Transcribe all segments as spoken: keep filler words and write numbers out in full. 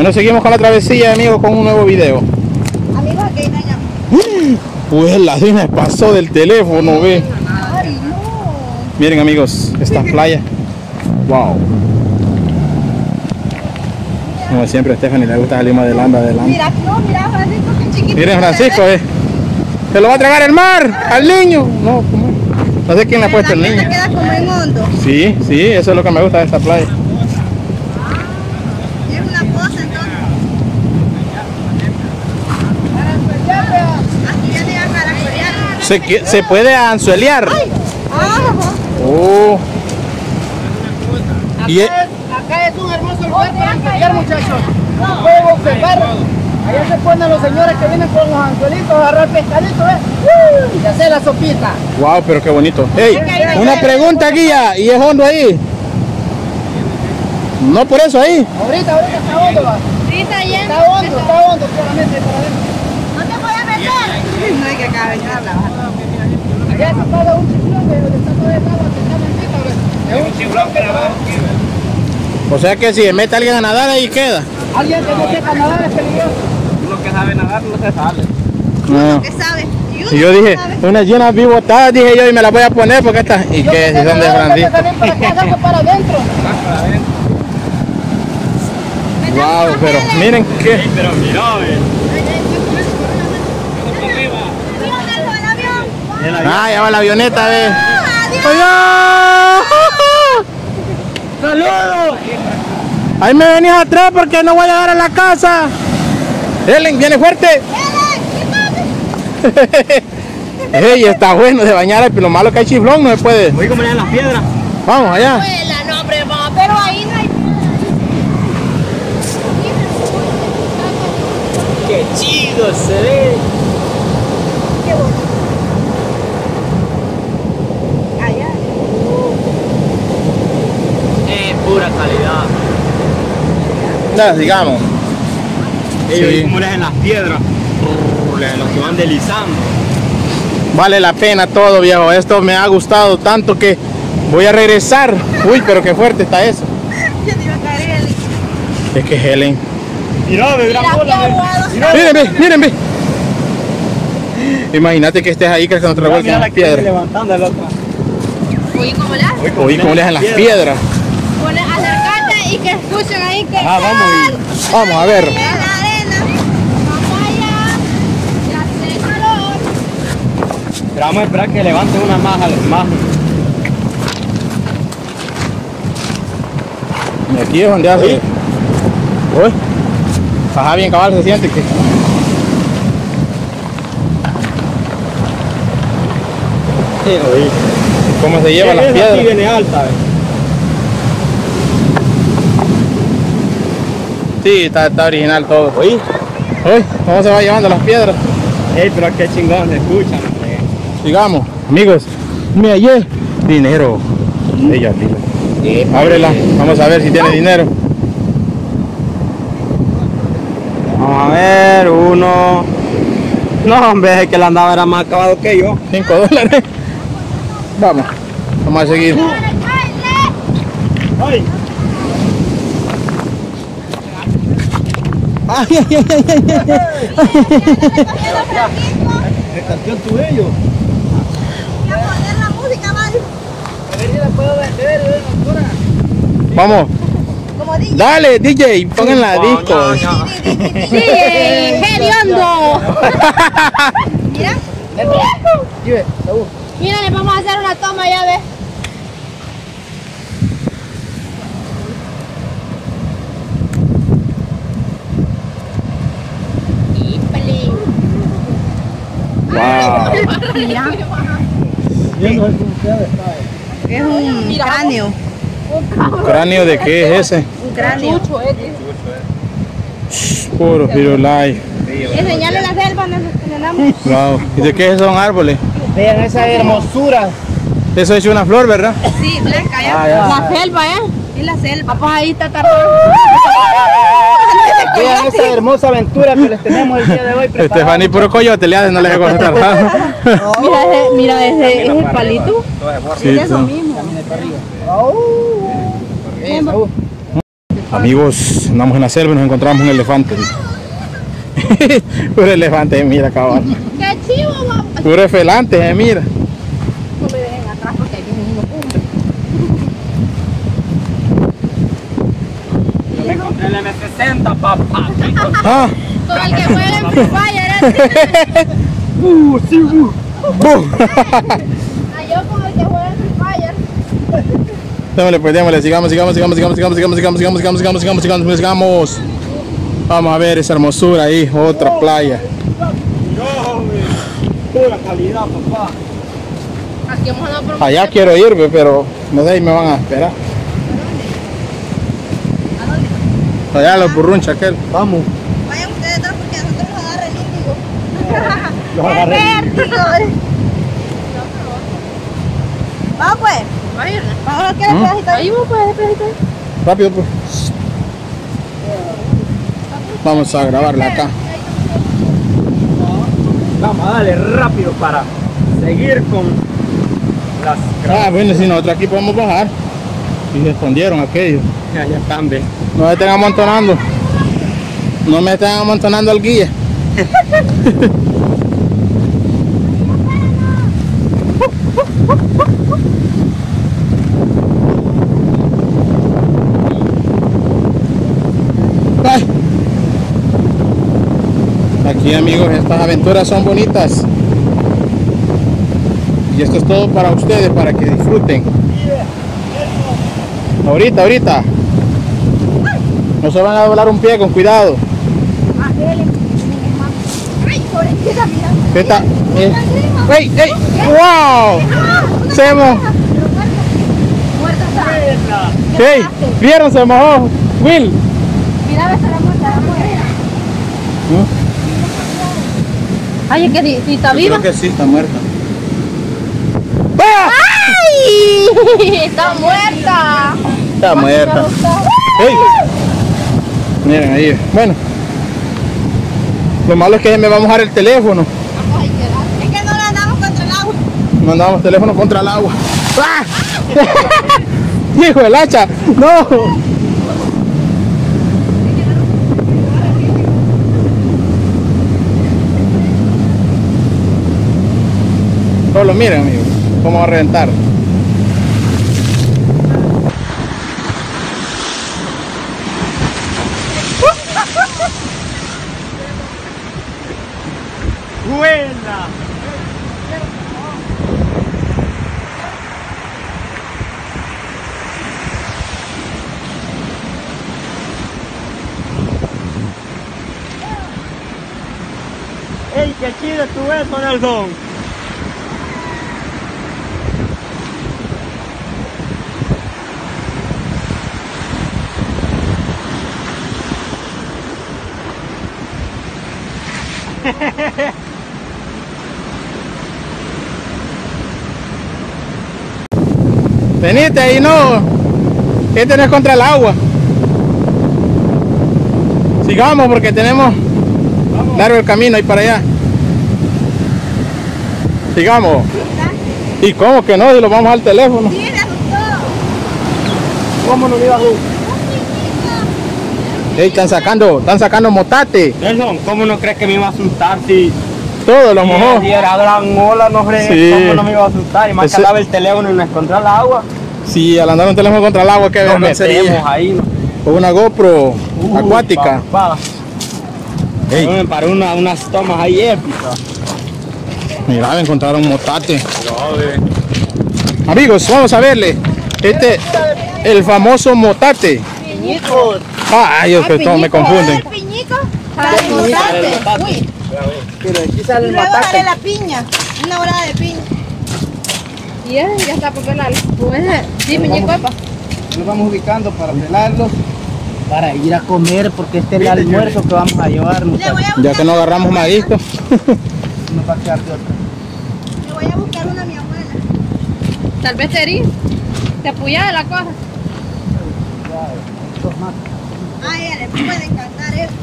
Bueno, seguimos con la travesía, amigos, con un nuevo video. Amigos, aquí no hay. Pues la se me pasó del teléfono, ve. Ay, no. Miren, amigos, esta playa. Wow. Como siempre, a Stephanie le gusta salir más adelante, adelante. Mira, no, mira, Francisco, qué chiquito. Miren, Francisco, eh. Se lo va a tragar el mar al niño. No, ¿cómo? No sé quién le ha puesto el niño. Se queda como en hondo. Sí, sí, eso es lo que me gusta de esta playa. Es una cosa, entonces. Aquí viene a caracolear. Se, que- se puede anzuelear. Ah, Oh. Y e- Acá es un hermoso lugar para pescar, muchachos. Pueden observar. Allá se ponen los señores que vienen con los anzuelitos a agarrar pescadito, ¿ves? Y hacer la sopita. wow, pero qué bonito. Hey, una pregunta, guía. ¿Y es hondo ahí? No por eso ahí. Ahorita, ahorita está hondo, va. sí, está lleno. Está hondo, está hondo, claramente para adentro. No te voy a meter. No hay que caber nada. Allá se paga un chiflón de donde está toda el agua que está bendita, ¿ves? Es un chiflón que la va. O sea que si mete a alguien a nadar ahí queda. Alguien que no sepa nadar es peligroso. Uno que sabe nadar no se sale. No. ¿Qué sabe? Y yo dije, unas llenas bibotadas, dije yo, y me las voy a poner porque estas. ¿Y Yo qué? que Si sé son de nadar, tengo que Francisco. salir para acá, salgo para adentro. Wow, pero miren qué. Pero mira, ve. Ah, ya va la avioneta, ve. Adiós. ¡Adiós! ¡Saludos! Ahí me venías atrás porque no voy a llegar a la casa. Ellen, viene fuerte. Ey, está bueno de bañar, pero lo malo que hay chiflón, no se puede. Voy a comer en las piedras. Vamos allá. Abuela, no, hombre, mamá, pero ahí no hay. ¡Qué chido se ve! Qué bonito. Allá. Es pura calidad. Ya, sigamos. Ellos Sí. como les en las piedras. Brrr, les- Los que van deslizando. Vale la pena todo, viejo. Esto me ha gustado tanto que voy a regresar. Uy, pero qué fuerte está eso. Ya te iba a caer el. Es que Helen. Mira, ve, Mira qué aguado. Miren, ve, miren, ve. Imagínate que estés ahí que se nos revuelquen las piedras. levantando el otro. Oye, ¿cómo le haces? Oí cómo le hacen las piedras. Pone, acercate y que escuchen ahí que. Ah, vamos Vamos a ver. En la arena. Papaya. Ya hace calor. Pero vamos a esperar que levante una más. más. Y aquí es donde hace. Uy. Ajá, bien cabal se siente que. ¿Cómo se llevan las Esa piedras? aquí viene alta, ve. Sí, está, está original todo. Oí. Uy, ¿cómo se va llevando las piedras? Ey, pero qué chingón se escuchan. hombre. Sigamos, amigos. Me hallé dinero. Ella, dile. Ábrela, vamos a ver si tiene dinero. Vamos a ver, uno. No, hombre, es que la andaba era más acabado que yo. cinco dólares. Vamos, vamos a seguir. Ay. Ay, ay, ay, ay, ay, El canción tu bello. Voy a poner la música, ¿vale? A ver si la puedo vender, ¿eh, doctora? Como dije. Dale, D J, pongan la disco. Sí, hediondo. Mira. Dime, Saúl. Mira, le vamos a hacer una toma, ya ves. Wow. Mira, Viendo el ustedes, ¿sabes? es un cráneo. ¿Cráneo de qué es ese? Un cráneo. Puro Firulais. Enseñale la selva, nos entrenamos. Wow. ¿Y de qué son árboles? Vean esa hermosura. Eso es una flor, ¿verdad? Sí, blanca, ya. Ah, ya. La selva, ¿eh? Es la selva. Pues ahí está tardando. Vean esa hermosa aventura que les tenemos el día de hoy preparada. Estefaní, puro coyote le hace, no le dejo contar nada. Mira ese, mira ese, ese palito. Sí, Es eso tú. mismo. Oh. Eh, Saúl. Amigos, andamos en la selva y nos encontramos un elefante. Puro elefante, eh, mira, cabal. ¡Qué chivo, mamá! Puro elefante, eh, mira. No me dejen atrás porque aquí viene uno cumbre. Yo me encontré el eme sesenta, papá. Ah. Con el que juega en Free Fire, ¿eh? Uh, sí, uh. ¡Bum! Ah, yo con el que juega en Free Fire. Démosle, pues démosle, sigamos, sigamos, sigamos, sigamos, sigamos, sigamos, sigamos, sigamos, sigamos, sigamos, sigamos, sigamos, sigamos. Vamos a ver esa hermosura ahí, otra playa. No, pura calidad, papá. Aquí hemos andado por Allá quiero irme, pero no sé, ahí me van a esperar. Allá los burrunchas aquel. Vamos. Vayan ustedes atrás porque nosotros nos agarra el índigo. Los agarré. ¡Qué vértigo! Vamos pues. Vamos a quedar pedacito. Ahí vamos pues, pedacito. Rápido, pues. Vamos a grabarla acá. Vamos a darle rápido para seguir con las Ah, bueno, si nosotros aquí podemos bajar. Y respondieron aquellos. Ya, ya están, ve. No me estén amontonando. No me estén amontonando al guía. Ay. Aquí, amigos, estas aventuras son bonitas. Y esto es todo para ustedes, para que disfruten. Ahorita, ahorita. No se van a doblar un pie, con cuidado. Ay, pobrecita, mira. ¿Qué está? Eh. ¡Ey, ey! ¡Wow! Se mojó. Muerta está. ¡Ey! ¿Vieron? Se mojó. Will. Mira, esa la muerta, la muerta. Ay, es que si, si está viva. Creo que sí, está muerta. ¡Ay! Está muerta. Está muerta. ¡Ey! Miren ahí. Bueno. Lo malo es que me va a mojar el teléfono. Es que no la andamos contra el agua. Mandamos teléfono contra el agua. ¡Ah! ¡Hijo del hacha! ¡No! Solo miren, amigos, cómo va a reventar. ¡Buena! ¡Ey, qué chido estuvo eso, Nelson! Venite ahí, no. Este no es contra el agua. Sigamos porque tenemos Vamos. largo el camino ahí para allá. Sigamos. ¿Y cómo que no? Si lo vamos al teléfono. Sí, me asustó. ¿Cómo no me iba a gustar? Ey, están sacando, están sacando motate. Nelson, ¿cómo no crees que me iba a asustar si... Todo lo mojó. Si era gran ola, no fregué, Sí. ¿cómo no me iba a asustar? Y más Ese- que andaba el teléfono y no encontré el agua. Sí, al andar un teléfono contra el agua, qué Nos vergüenza metemos sería. ahí, ¿no? Con una GoPro Uh, acuática. papá. Ey. Me paró una, unas tomas ahí épicas. Mira, me encontraron motate. Amigos, vamos a verle. Este, el famoso motate. Piñico. Ah, ellos que todos me confunden. Piñico. Sale motate. Uy. Pero aquí Y sale el luego sale matate. la piña. Una hora de piña. Y ya, ya está por pelar. Sí, piñico, epa. Nos vamos ubicando para pelarlos, para ir a comer, porque este es el almuerzo que vamos a llevar. Le voy a Ya buscar que no agarramos una a mi maíz. No va a quedar de otra. abuela. Le voy a buscar una a mi abuela. Tal vez te herí. Te apoyaba la cosa. Dos más. A ella le puede encantar eso.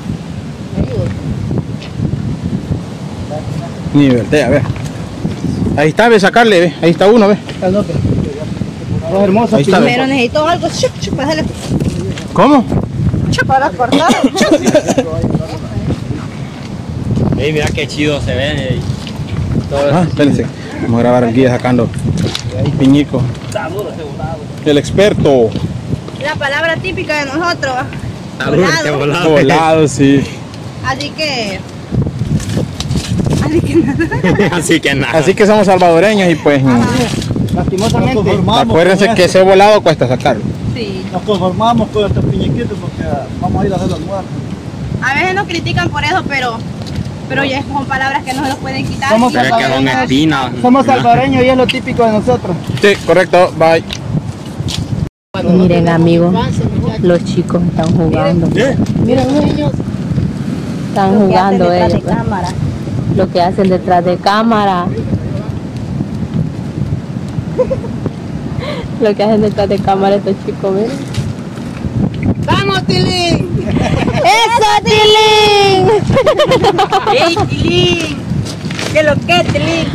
Ni voltea, ve. Ahí está, ve, sacarle, ve. Ahí está uno, ve. Está el otro. Dos hermosos. Ahí está, ve. Pero necesito algo. Chup, chup, bájale. ¿Cómo? Para cortar. Ey, mira qué chido se ven. Ey. Todo Ah, espérense. Vamos a grabar el guía sacando piñico. El experto. La palabra típica de nosotros. volado. Volado. Volado, sí. Así que... Así que nada. Así que nada. Así que somos salvadoreños y pues Lastimosamente. Nos conformamos acuérdense con que esto. ese volado cuesta sacarlo. Sí. Nos conformamos con estos piñiquitos porque vamos a ir a hacer los muertos. A veces nos critican por eso, pero... Pero ya son palabras que no se los pueden quitar. Somos Y- Pero es que son espinas. Somos salvadoreños y es lo típico de nosotros. Sí, correcto. Bye. Miren amigos, los chicos están jugando. Miren, niños. Están jugando ellos. pues. Lo que hacen detrás de cámara. Lo que hacen detrás de cámara estos chicos, miren. ¡Vamos, Tilín! ¡Eso, Tilín! ¡Ey, Tilín! ¿Qué lo que, Tilín?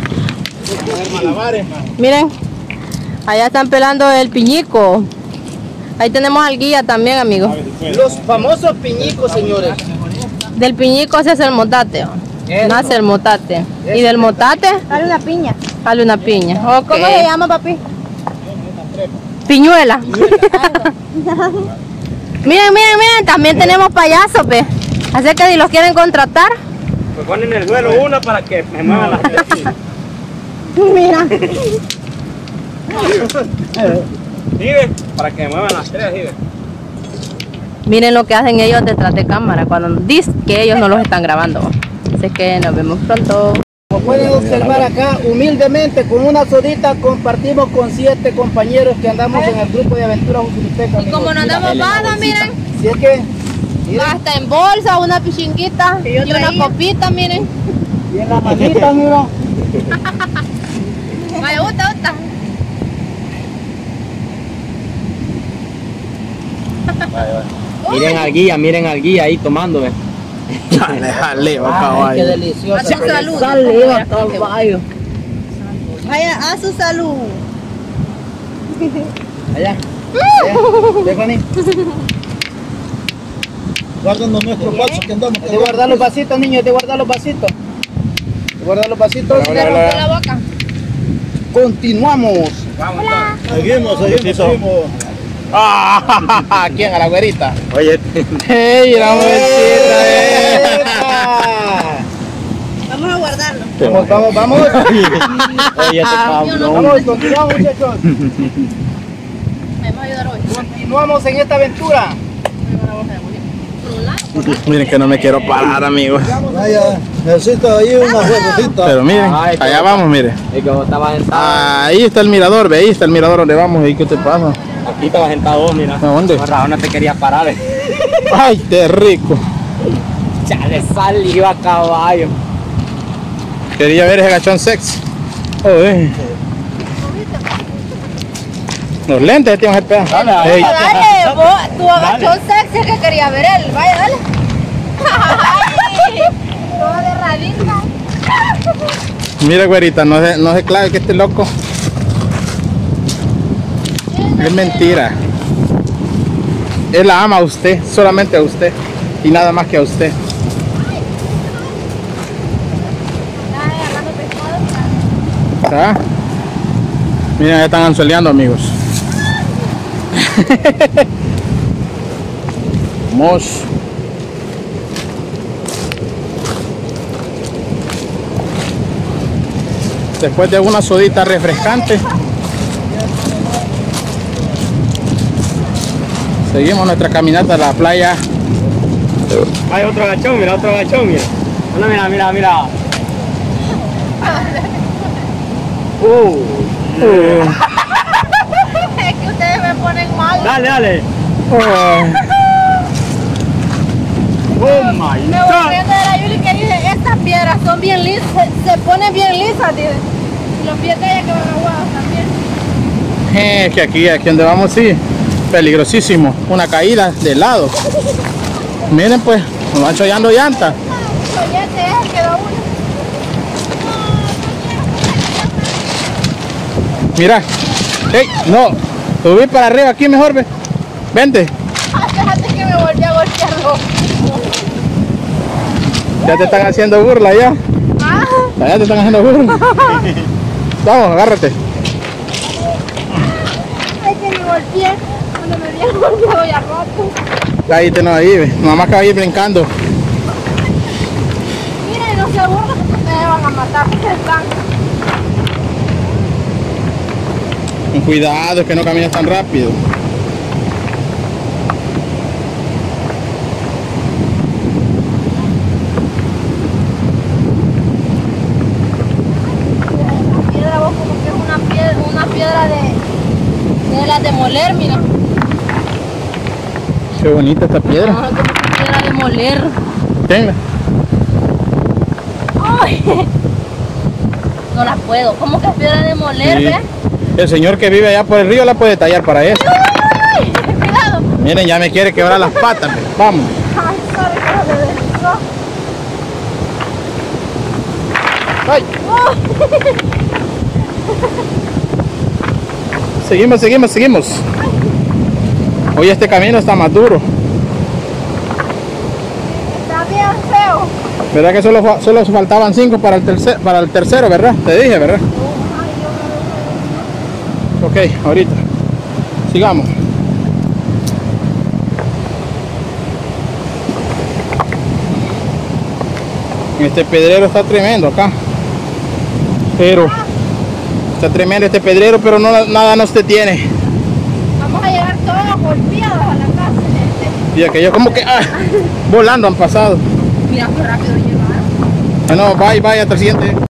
Miren, allá están pelando el piñico. Ahí tenemos al guía también, amigos. Los famosos piñicos, señores. Del piñico se hace el motate. ¿O? Nace el motate. Y del motate Dale una piña. sale una piña. Ok. ¿Cómo se llama, papi? Piñuela. Miren, miren, miren, también tenemos payasos, pe. Así que si los quieren contratar, Me ponen en el suelo una para que me muevan las tres. mira. Sigue, para que me muevan las tres, sigue. Miren lo que hacen ellos detrás de cámara cuando dicen que ellos no los están grabando. Así que nos vemos pronto. Como pueden observar acá, humildemente, con una sodita, compartimos con siete compañeros que andamos en el grupo de aventuras Jucuripeca. Y como no andamos nada, miren. Si es que, miren, Hasta en bolsa, una pichinguita Y yo y una traía. copita, miren. y en la manita, mira. Vaya, gusta, gusta. Miren al guía, miren al guía ahí tomando, ve. Jale, jale, va Qué caballo. delicioso. A su salud. Saliva, caballo. Vaya, a su salud. Allá. Allá. Stephanie, Guardando nuestros vasos que andamos hay de guardar los vasitos, niños, hay de guardar los vasitos. Hay de guardar los vasitos. Hola, hola, hola. La boca. Continuamos. Seguimos, seguimos, seguimos. Ah, ¿quién? A la güerita. Oye, ¡Ey, la muchita, eh! Vamos a guardarlo. Vamos, vamos, vamos. oye, este cabrón. Vamos, continuamos, muchachos. Me va a ayudar hoy. Continuamos en esta aventura. Miren que no me quiero parar, amigos. Vaya, necesito ahí una huevecita. Pero miren, Ay, qué allá bueno. vamos, miren. Es que vos estabas sentado. Ahí está el mirador, ve, ahí está el mirador donde vamos. ¿Y qué te pasa? Aquí estabas sentado vos, mira. ¿A dónde? Por razón no te quería parar. eh. ¡Ay, qué rico! Chale, saliva, caballo. Quería ver ese gachón sex. Joder. Los lentes, tío, el pedazo. Ey, Dale, vos, tu agachón sexy que quería ver él. Vaya, dale. Ay, todo de radita. mira, güerita, no se, no se clave que este loco. Es mentira. Él la ama a usted, solamente a usted. Y nada más que a usted. ¿Ah? Miren, ya están anzueleando, amigos. Vamos. Después de una sodita refrescante, seguimos nuestra caminata a la playa. Hay otro agachón, mira, otro agachón, mira. Mira, mira, mira, mira. Uh, Es que ustedes me ponen mal. dale, dale. Oh, Oh my Me god. volví a ver a Yuli que dice, estas piedras son bien lisas, se, se ponen bien lisas, dice. Y los pies de ella que van aguados también. es que aquí, aquí donde vamos, sí, peligrosísimo. Una caída de lado. Miren pues, nos van chollando llantas. Oye, es, quedó uno. Mira, hey, no, subí para arriba aquí mejor, ve. Vente. Déjate Ya te están haciendo burla ya. Ah, Ya te están haciendo burla. Vamos, agárrate. ay, que me golpeé. Cuando me había golpeado ya roto. Cállate, no ahí, ve. Mamá acaba de ir brincando. Miren, no se burlan porque me van a matar. Porque están. Con cuidado, que no camines tan rápido. La piedra, vos, como que es una piedra, una piedra de, de las de moler, mira. Qué bonita esta piedra. Ah, como que piedra de moler. Tenla. Ay, no la puedo. ¿Cómo que es piedra de moler, Sí. ve? El señor que vive allá por el río la puede tallar para eso. Ay, cuidado. Miren, ya me quiere quebrar las patas. Ve. Vamos. Ay, sorry, pero me deslizó. Ay. Oh. Seguimos, seguimos, seguimos. Hoy este camino está más duro. Está bien feo. ¿Verdad que solo, fa- solo faltaban cinco para el, tercer, para el tercero, verdad? Te dije, ¿verdad? Ok, ahorita. Sigamos. Este pedrero está tremendo acá. Pero está tremendo este pedrero, pero no, nada nos detiene. Vamos a llegar todos golpeados a la casa. Este. Y aquellos como que ah, volando han pasado. Mira qué rápido llegaron. Bueno, bye, bye, hasta el siguiente.